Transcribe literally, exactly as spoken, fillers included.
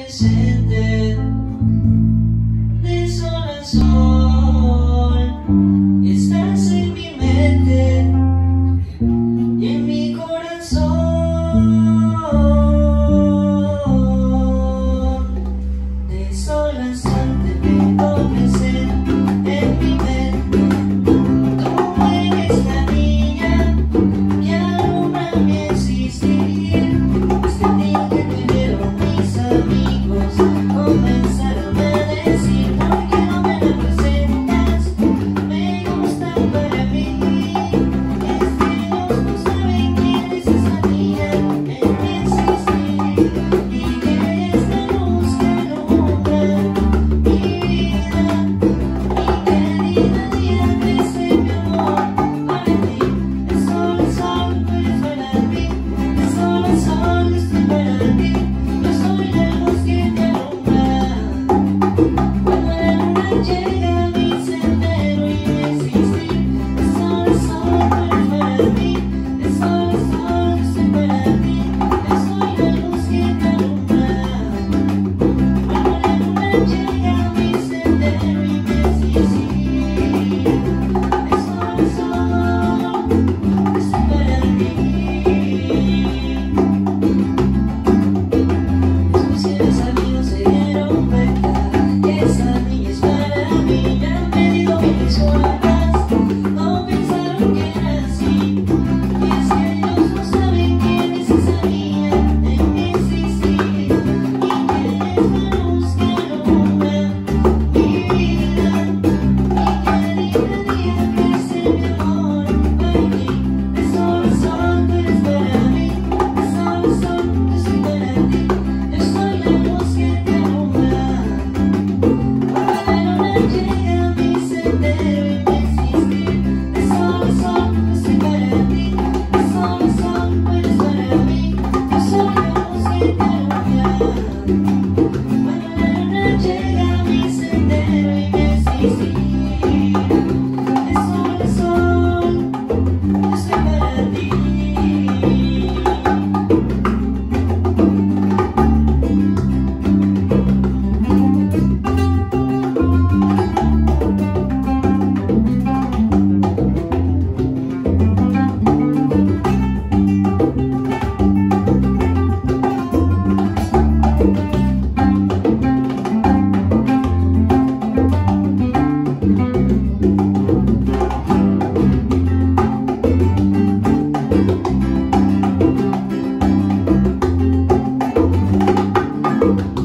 presente, de sol a sol, estás en mi mente y en mi corazón. De sol a sol te tengo presente en mi mente. Tú eres la niña que alumbra mi existir. Este día que te vieron mis amigos comenzaron a decir: ¿por qué no me la presentas? Me gusta para mí. Es que ellos no saben quién es esa niña en mi existir, y que es la luz que alumbra mi vida. Mi querida niña, crece mi amor para ti. De sol a sol, tú eres para mí. De sol a sol, estoy para ti. Yo soy la luz que te alumbra. Cuando la luna llega a mi sendero y mi existir, de sol a sol, tú eres para mí. De sol a sol, estoy para ti. Yo soy la luz que te alumbra. Cuando la luna llega a mi sendero y mi existir, de sol a sol, estoy para ti. Después que los amigos se dieron cuenta que esa niña es para mí, ya me dio mil sueltas, no pensaron que era así. Y es que ellos no saben quién es esa niña en mi existir, y que es la luz que alumbra mi vida. Mi querida niña, crece mi amor para ti. De sol a sol, tú eres para mí. De sol a sol, yo soy para ti. Yo soy la luz que te alumbra. Cuando la luna llega a mi sendero y mi existir, de sol a sol, yo soy para ti. De sol a sol, tú eres para mí. Yo soy la luz que te alumbra. Cuando la luna llega a mi sendero y mi existir, de sol a sol, yo soy para ti. Thank you.